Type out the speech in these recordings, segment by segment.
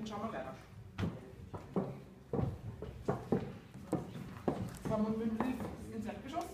und schauen wir weiter. Fahren wir mit ins Erdgeschoss.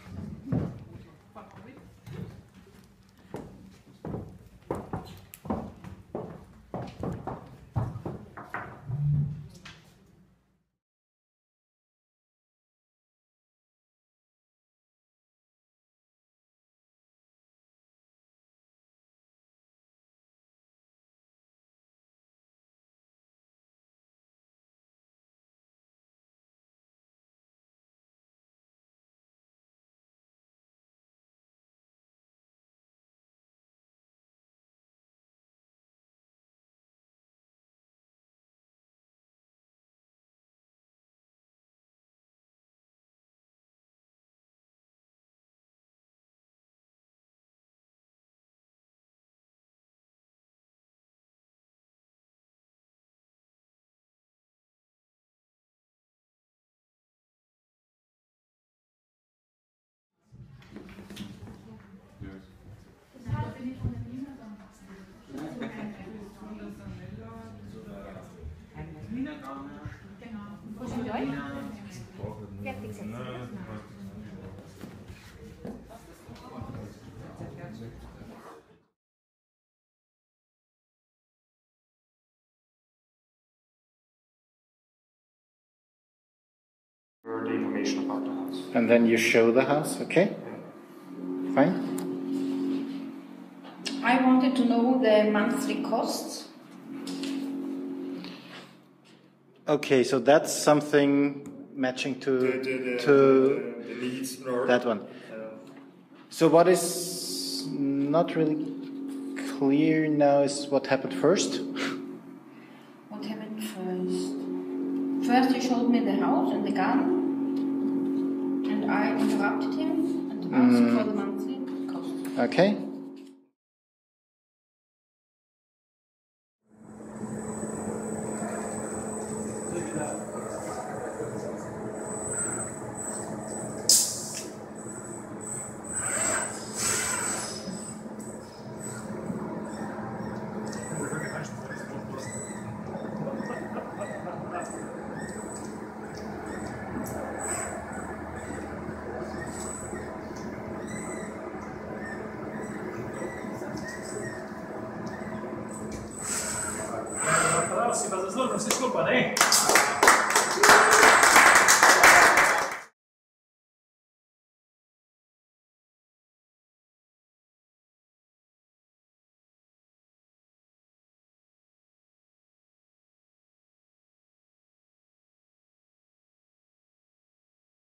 Fertig setzen. The information about the house. And then you show the house, okay? Fine. I wanted to know the monthly costs. Okay, so that's something matching to The needs or that one. So what is not really clear now is what happened first. What happened first? First you showed me the house and the garden, and I interrupted him and asked for the monthly cost. Okay. Si pasa solo, non si scolpa,